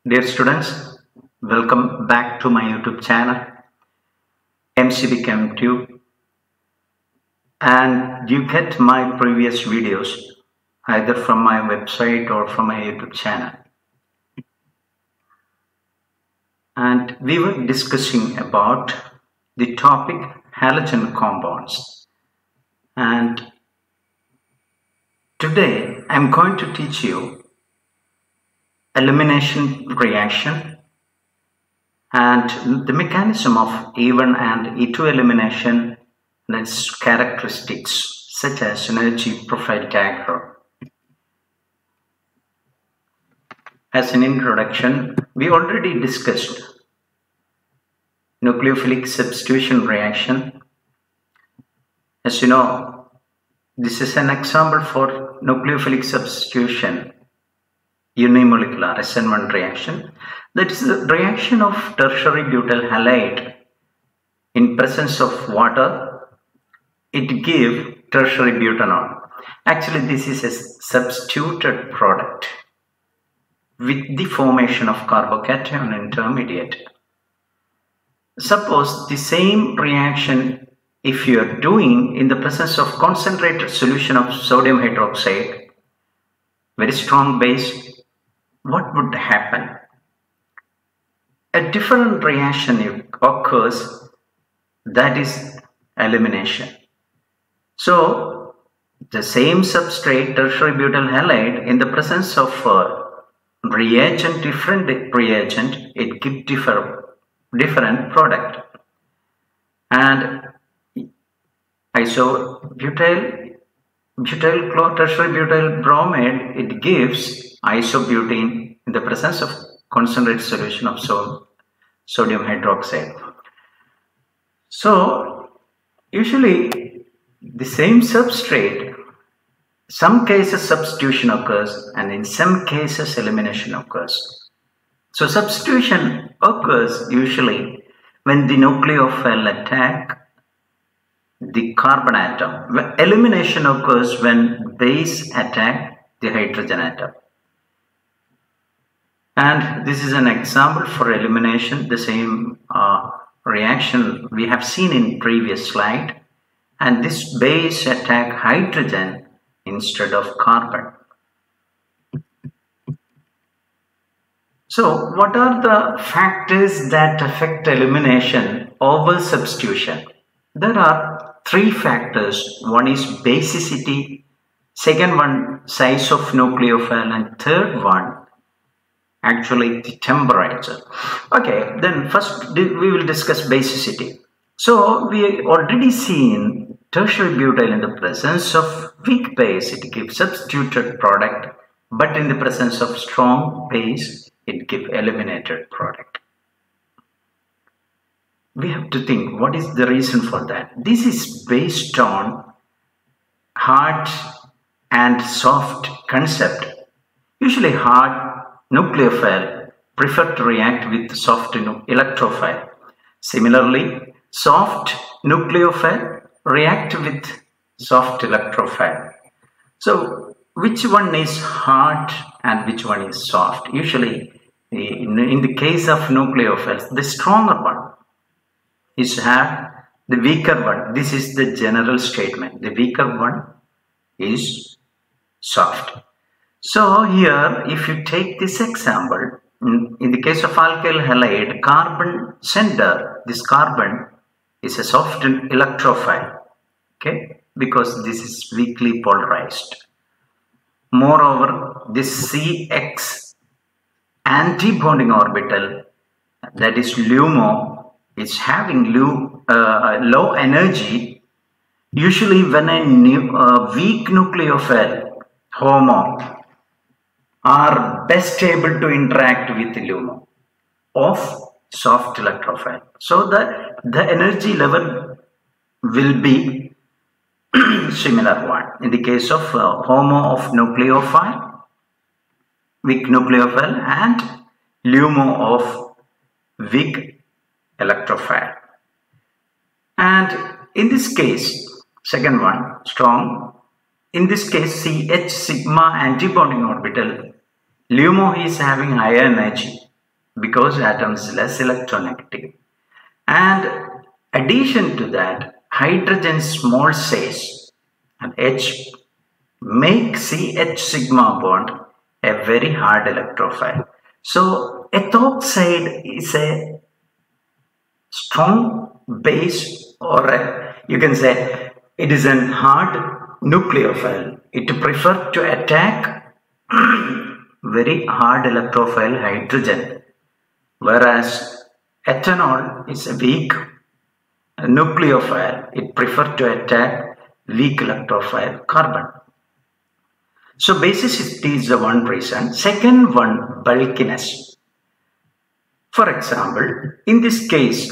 Dear students, welcome back to my YouTube channel MCB ChemTube, and you get my previous videos either from my website or from my YouTube channel. And we were discussing about the topic halogen compounds, and today I'm going to teach you elimination reaction and the mechanism of E1 and E2 elimination and its characteristics such as energy profile diagram. As an introduction, we already discussed nucleophilic substitution reaction. As you know, this is an example for nucleophilic substitution unimolecular SN1 reaction. That is the reaction of tertiary butyl halide in presence of water. It gives tertiary butanol. Actually, this is a substituted product with the formation of carbocation intermediate. Suppose the same reaction if you are doing in the presence of concentrated solution of sodium hydroxide, very strong base, what would happen? A different reaction occurs, that is elimination. So the same substrate, tertiary butyl halide, in the presence of reagent, different reagent, it gives different product. And tertiary butyl bromide, it gives isobutene in the presence of concentrated solution of sodium hydroxide. So usually the same substrate, some cases substitution occurs and in some cases elimination occurs. So substitution occurs usually when the nucleophile attack the carbon atom. Elimination occurs when base attack the hydrogen atom. And this is an example for elimination, the same reaction we have seen in previous slide, and this base attack hydrogen instead of carbon. So what are the factors that affect elimination over substitution? There are three factors. One is basicity, second one size of nucleophile, and third one actually the temperature. Okay, then first we will discuss basicity. So we already seen tertiary butyl in the presence of weak base, it gives substituted product, but in the presence of strong base, it gives eliminated product. We have to think what is the reason for that. This is based on hard and soft concept. Usually hard nucleophile prefer to react with soft electrophile. Similarly, soft nucleophile react with soft electrophile. So which one is hard and which one is soft? Usually in the case of nucleophiles, the stronger one is hard, the weaker one. This is the general statement. The weaker one is soft. So here, if you take this example, in the case of alkyl halide, carbon center, this carbon is a soft electrophile, okay, because this is weakly polarized. Moreover, this CX anti-bonding orbital, that is LUMO, is having low energy. Usually when a weak nucleophile, HOMO, are best able to interact with the LUMO of soft electrophile. So the energy level will be similar one. In the case of HOMO of nucleophile, weak nucleophile, and LUMO of weak electrophile. And in this case, second one, strong. In this case, CH sigma antibonding orbital LUMO is having higher energy. because atom is less electronegative. And addition to that, hydrogen small size and H make CH sigma bond a very hard electrophile. So ethoxide is a strong base, or you can say it is a hard nucleophile. It prefers to attack very hard electrophile hydrogen, whereas ethanol is a weak nucleophile. It prefers to attack weak electrophile carbon. So basicity is the one reason. Second one, bulkiness. For example, in this case,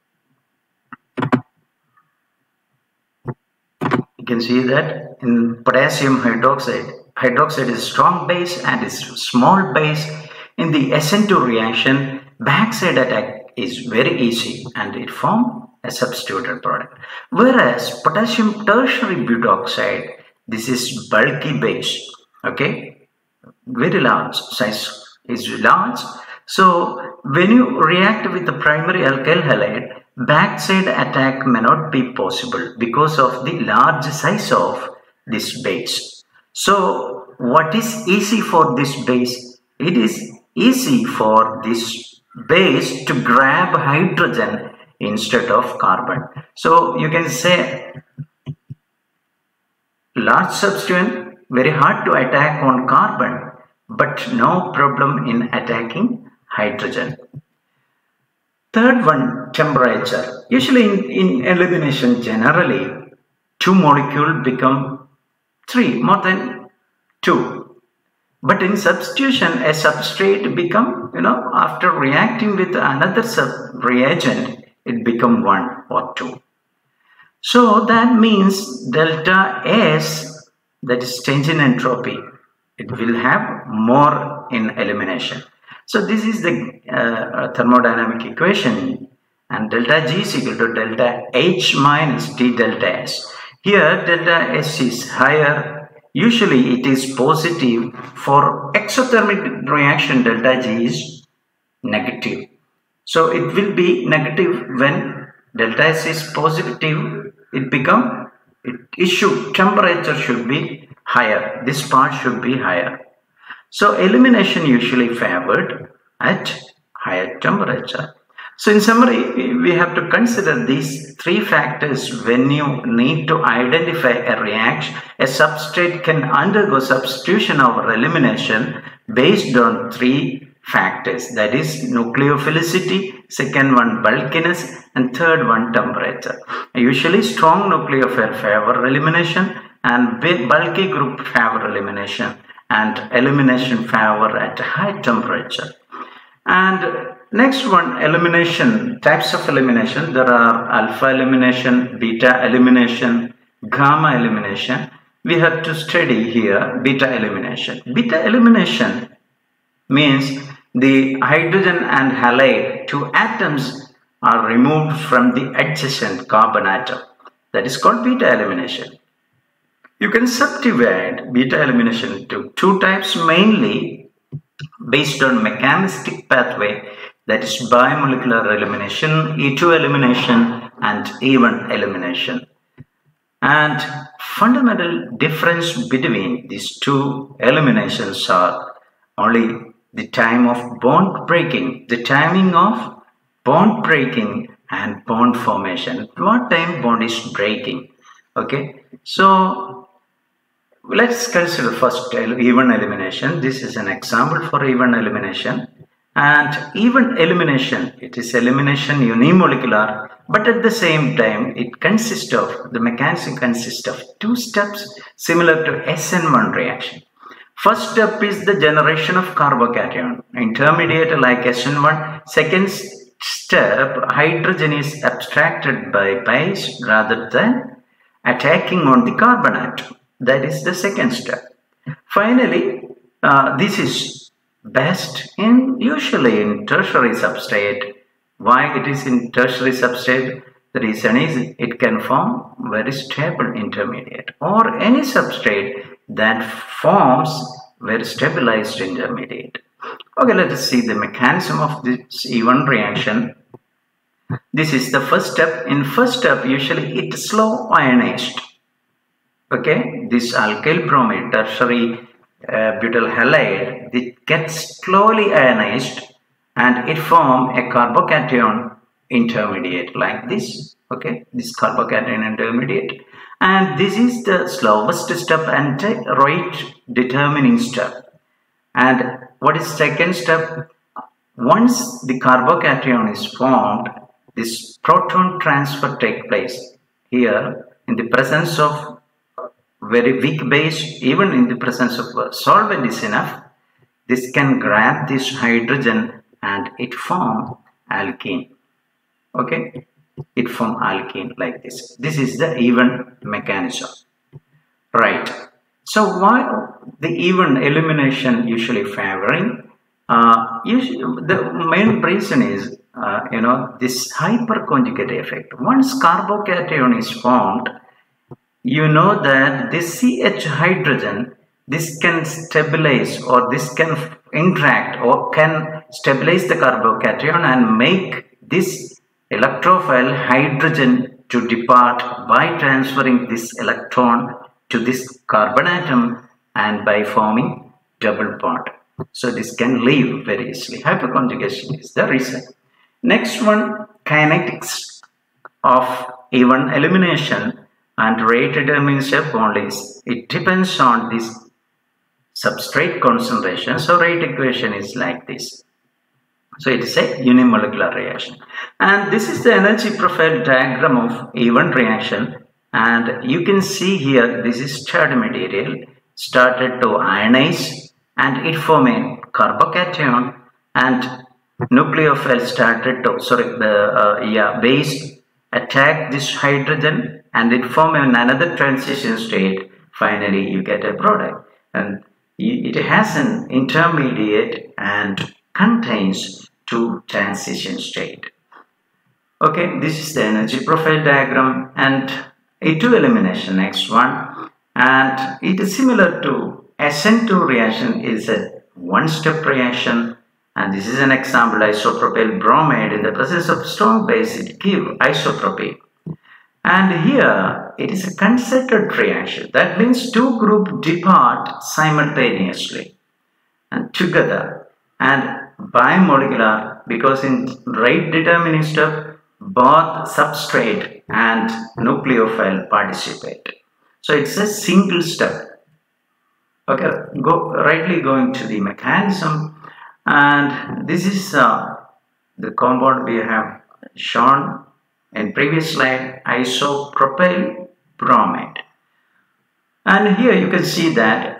you can see that in potassium hydroxide, hydroxide is strong base and is small base. In the SN2 reaction, backside attack is very easy and it forms a substituted product. Whereas potassium tertiary butoxide, this is bulky base, okay, very large, size is large. So when you react with the primary alkyl halide, backside attack may not be possible because of the large size of this base. So what is easy for this base? It is easy for this base to grab hydrogen instead of carbon. So you can say large substituent, very hard to attack on carbon, but no problem in attacking hydrogen. Third one, temperature. Usually in elimination, generally 2 molecules become 3, more than 2. But in substitution, a substrate become, after reacting with another reagent, it become 1 or 2. So that means delta S, that is change in entropy, it will have more in elimination. So this is the thermodynamic equation, and delta G is equal to delta H minus T delta S. Here delta S is higher. Usually it is positive. For exothermic reaction, delta G is negative. So it will be negative when delta S is positive. Temperature should be higher. This part should be higher. So elimination usually favored at higher temperature. So in summary, we have to consider these 3 factors when you need to identify a reaction. A substrate can undergo substitution or elimination based on 3 factors, that is nucleophilicity, second one bulkiness, and third one temperature. Usually strong nucleophile favor elimination and bulky group favor elimination, and elimination favor at high temperature. And next one, elimination, types of elimination. There are alpha elimination, beta elimination, gamma elimination. We have to study here beta elimination. Beta elimination means the hydrogen and halide, 2 atoms are removed from the adjacent carbon atom. That is called beta elimination. You can subdivide beta elimination into 2 types, mainly based on mechanistic pathway, that is bimolecular elimination, E2 elimination, and even elimination. And fundamental difference between these 2 eliminations are only the time of bond breaking, the timing of bond breaking and bond formation. What time bond is breaking? Okay, so let's consider first even elimination. This is an example for even elimination. And even elimination, it is elimination unimolecular, but at the same time it consists of, the mechanism consists of 2 steps similar to SN1 reaction. First step is the generation of carbocation, intermediate like SN1. Second step, hydrogen is abstracted by base rather than attacking on the carbon atom. That is the second step. Finally, this is best usually in tertiary substrate. Why it is in tertiary substrate? The reason is it can form very stable intermediate, or any substrate that forms very stabilized intermediate. Okay, let us see the mechanism of this even reaction. This is the first step. In first step, usually it is slow ionized. Okay, this alkyl bromide, tertiary butyl halide, it gets slowly ionized and it forms a carbocation intermediate like this. Okay, this carbocation intermediate, and this is the slowest step and rate determining step. And what is second step? Once the carbocation is formed, this proton transfer takes place. Here, in the presence of very weak base, even in the presence of a solvent is enough, this can grab this hydrogen and it form alkene. Okay, it form alkene like this. This is the even mechanism. Right. So why the even elimination usually favoring? The main reason is this hyperconjugate effect. Once carbocation is formed, you know that this CH hydrogen, this can stabilize or this can interact or can stabilize the carbocation and make this electrophile hydrogen to depart by transferring this electron to this carbon atom and by forming double bond. So this can leave very easily. Hyperconjugation is the reason. Next one, kinetics of even elimination and rate determines a bond is, it depends on this substrate concentration. So rate equation is like this. So it is a unimolecular reaction. And this is the energy profile diagram of even reaction. And you can see here, this is charred material started to ionize and it formed a carbocation, and nucleophile started to, base attack this hydrogen and it formed another transition state. Finally, you get a product, and it has an intermediate and contains two transition state. Okay, this is the energy profile diagram and A2 elimination, next one, and it is similar to SN2 reaction, is a one-step reaction, and this is an example, isopropyl bromide. In the presence of strong base, it gives isopropyl. And here it is a concerted reaction. That means two groups depart simultaneously and together, and bimolecular, because in rate determining step both substrate and nucleophile participate. So it's a single step. Okay, going to the mechanism, and this is the compound we have shown in previous slide, isopropyl bromide. And here you can see that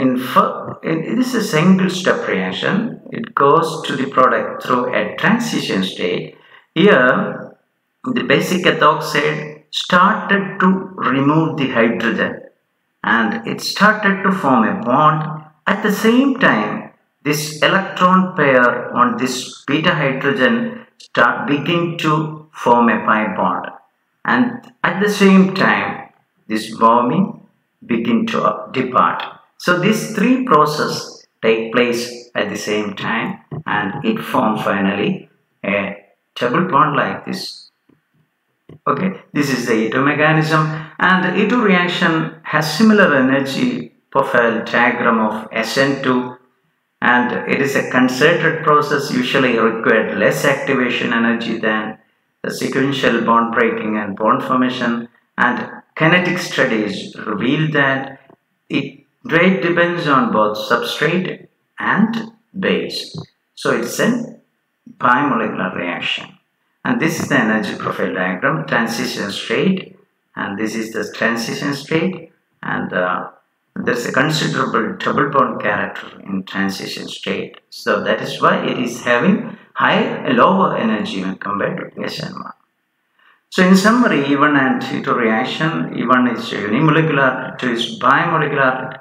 it is a single step reaction. It goes to the product through a transition state. Here the basic ethoxide started to remove the hydrogen and it started to form a bond. At the same time, this electron pair on this beta hydrogen begin to form a pi bond, and at the same time this bromine begin to depart. So these three processes take place at the same time and it forms finally a double bond like this. Okay, this is the E2 mechanism, and the E2 reaction has similar energy profile diagram of SN2, and it is a concerted process, usually required less activation energy than the sequential bond breaking and bond formation, and kinetic studies reveal that it depends on both substrate and base. So it's a bimolecular reaction. And this is the energy profile diagram, transition state, and this is the transition state, and there's a considerable double bond character in transition state. So that is why it is having lower energy when compared to SN1. So in summary, even and E2 reaction, even is unimolecular, E2 is bimolecular,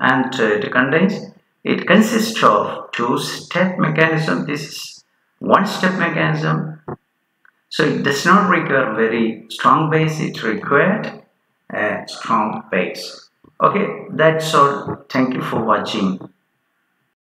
it consists of two-step mechanism. This is one-step mechanism. So it does not require very strong base, it required a strong base. Okay, that's all. Thank you for watching.